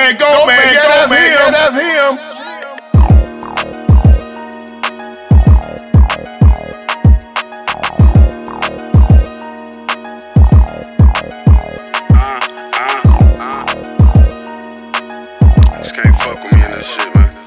man, go man, yeah, that's him. Just can't fuck with me in this shit, man.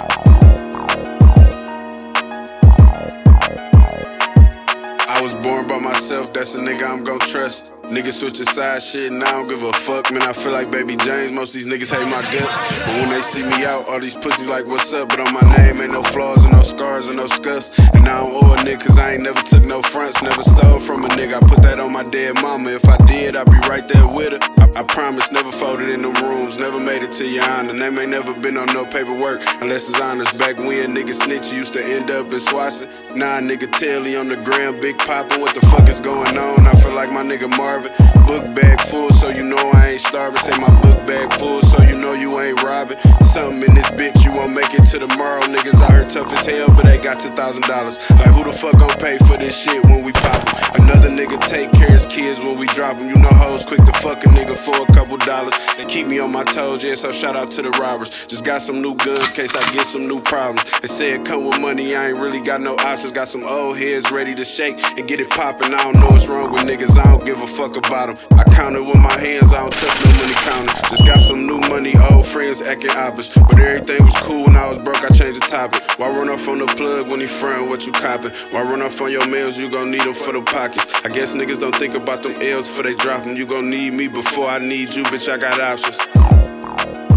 I was born by myself, that's a nigga I'm gon' trust. Niggas switching side shit and I don't give a fuck. Man, I feel like Baby James, most of these niggas hate my guts. But when they see me out, all these pussies like, what's up? But on my name ain't no flaws and no scars and no scuffs. And I don't owe a nigga cause I ain't never took no fronts, never stole from a nigga. I put that on my dead mama, if I did, I'd be right there with her. I promise, never folded in them rooms, never made it to your honor. Name ain't never been on no paperwork, unless it's honors. Back when niggas snitch, used to end up in Swanson. Nah, nigga Telly on the gram, big poppin', what the fuck is going on? I feel like my nigga Marvin. Book bag full, so you know I ain't starving. Say my book bag full, so you know you ain't robbing. Something in this bitch, you won't make it to tomorrow. Niggas out here tough as hell, but they got $2,000. Like who the fuck gon' pay for this shit when we pop 'em? Another nigga take care of his kids when we drop 'em. You know hoes quick to fuck a nigga for a couple dollars. They keep me on my toes, yeah, so shout out to the robbers. Just got some new guns, case I get some new problems. They say it come with money, I ain't really got no options. Got some old heads ready to shake and get it poppin'. I don't know what's wrong with niggas, I don't give a fuck about them. I count it with my hands, I don't trust no money counter. Just got some new money, old friends acting opposite. But everything was cool when I was broke, I changed the topic. Why run off on the plug when he frontin' what you coppin'? Why run off on your meals, you gon' need them for the pockets. I guess niggas don't think about them L's before they drop them. You gon' need me before I need you, bitch, I got options.